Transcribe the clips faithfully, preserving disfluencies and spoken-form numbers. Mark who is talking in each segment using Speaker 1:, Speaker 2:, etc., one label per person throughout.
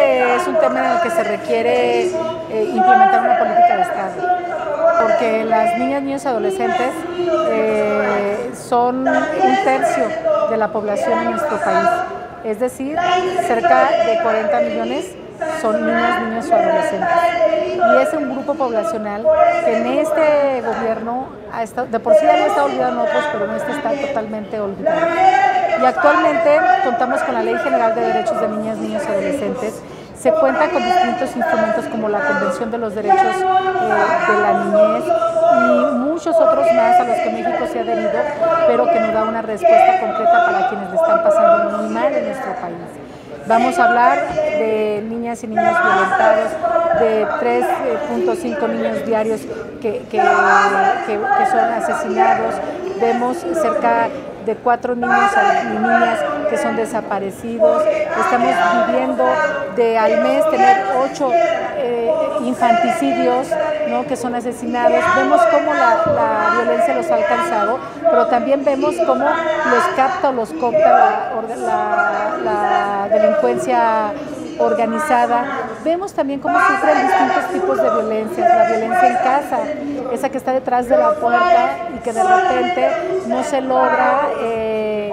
Speaker 1: que es un tema en el que se requiere eh, implementar una política de Estado, porque las niñas, niños y adolescentes eh, son un tercio de la población en nuestro país, es decir, cerca de cuarenta millones son niñas, niños o adolescentes. Y es un grupo poblacional que en este gobierno, ha estado, de por sí había estado olvidado en otros, pero en este está totalmente olvidado. Y actualmente contamos con la Ley General de Derechos de Niñas, Niños y Adolescentes. Se cuenta con distintos instrumentos como la Convención de los Derechos eh, de la Niñez y muchos otros más a los que México se ha adherido, pero que no da una respuesta concreta para quienes le están pasando muy mal en nuestro país. Vamos a hablar de niñas y niños violentados, de tres punto cinco niños diarios que, que, que, que son asesinados. Vemos cerca de cuatro niños y niñas que son desaparecidos. Estamos viviendo de al mes tener ocho eh, infanticidios, ¿no?, que son asesinados. Vemos cómo la, la violencia los ha alcanzado, pero también vemos cómo los capta o los copta la, la, la delincuencia organizada. Vemos también cómo sufren distintos tipos de violencias, la violencia en casa, esa que está detrás de la puerta y que de repente no se logra eh,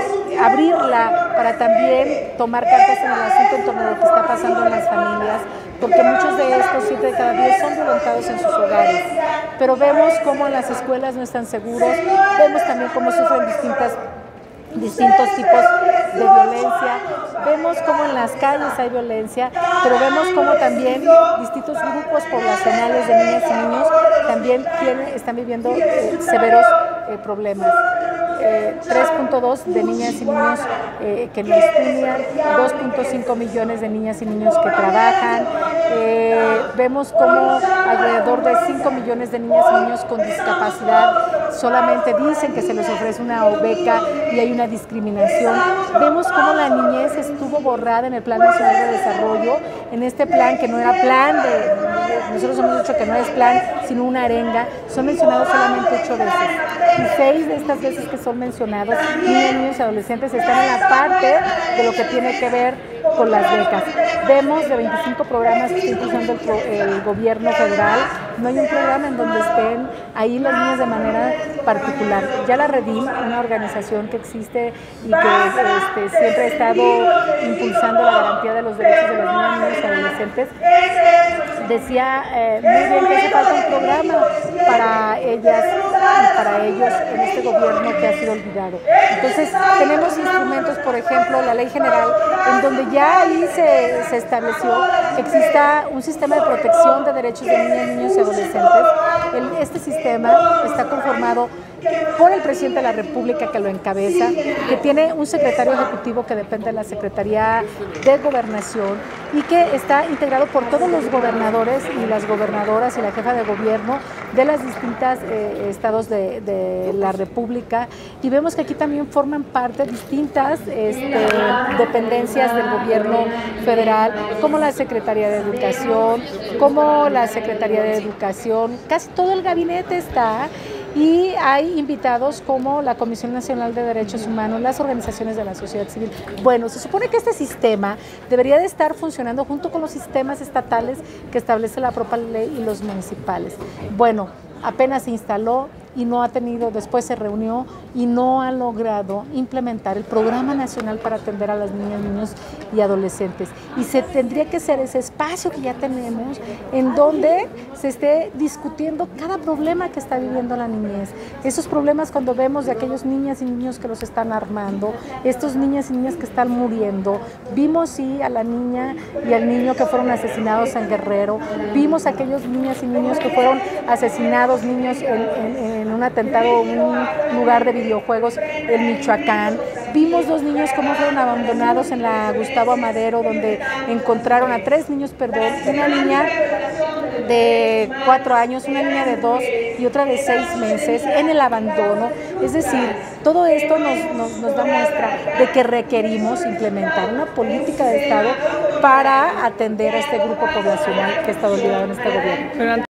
Speaker 1: abrirla para también tomar cartas en el asunto en torno a lo que está pasando en las familias, porque muchos de estos, siete de cada diez, son violentados en sus hogares. Pero vemos cómo en las escuelas no están seguros, vemos también cómo sufren distintas distintos tipos de violencia, vemos cómo en las calles hay violencia, pero vemos cómo también distintos grupos poblacionales de niñas y niños también tienen, están viviendo eh, severos eh, problemas. Eh, tres punto dos de niñas y niños eh, que no estudian, dos punto cinco millones de niñas y niños que trabajan. Eh, vemos como alrededor de cinco millones de niñas y niños con discapacidad solamente dicen que se les ofrece una beca y hay una discriminación. Vemos cómo la niñez estuvo borrada en el Plan Nacional de Desarrollo, en este plan que no era plan, de, de, nosotros hemos dicho que no es plan, sino una arenga. Son mencionados solamente ocho veces. Y seis de estas veces que son mencionados, niños, niños y adolescentes, están en la parte de lo que tiene que ver con las becas. Vemos de veinticinco programas que está impulsando el, el gobierno federal, no hay un programa en donde estén ahí las niñas de manera particular. Ya la Redim, una organización que existe y que este, siempre ha estado impulsando la garantía de los derechos de las niñas, niños y adolescentes, decía eh, muy bien que hace falta un programa para ellas y para ellos en este gobierno que ha sido olvidado. Entonces tenemos instrumentos, por ejemplo, la Ley General, en donde ya ahí se, se estableció que exista un sistema de protección de derechos de niñas, niños y adolescentes. El, este sistema está conformado por el presidente de la República, que lo encabeza, que tiene un secretario ejecutivo que depende de la Secretaría de Gobernación y que está integrado por todos los gobernadores y las gobernadoras y la jefa de gobierno de las distintas eh, estados de, de la República. Y vemos que aquí también forman parte distintas este, dependencias del gobierno federal, como la Secretaría de Educación, como la Secretaría de Educación, casi todo el gabinete está. Y hay invitados como la Comisión Nacional de Derechos Humanos, las organizaciones de la sociedad civil. Bueno, se supone que este sistema debería de estar funcionando junto con los sistemas estatales que establece la propia ley y los municipales. Bueno, apenas se instaló y no ha tenido, después se reunió y no ha logrado implementar el Programa Nacional para atender a las niñas, niños y adolescentes. Y se tendría que ser ese espacio que ya tenemos en donde se esté discutiendo cada problema que está viviendo la niñez. Esos problemas cuando vemos de aquellos niñas y niños que los están armando, estos niñas y niñas que están muriendo. Vimos sí a la niña y al niño que fueron asesinados en Guerrero, vimos a aquellos niñas y niños que fueron asesinados, niños en, en, en un atentado, un lugar de videojuegos en Michoacán. Vimos dos niños cómo fueron abandonados en la Gustavo Amadero, donde encontraron a tres niños, perdón, una niña de cuatro años, una niña de dos y otra de seis meses en el abandono. Es decir, todo esto nos, nos, nos da muestra de que requerimos implementar una política de Estado para atender a este grupo poblacional que está olvidado en este gobierno.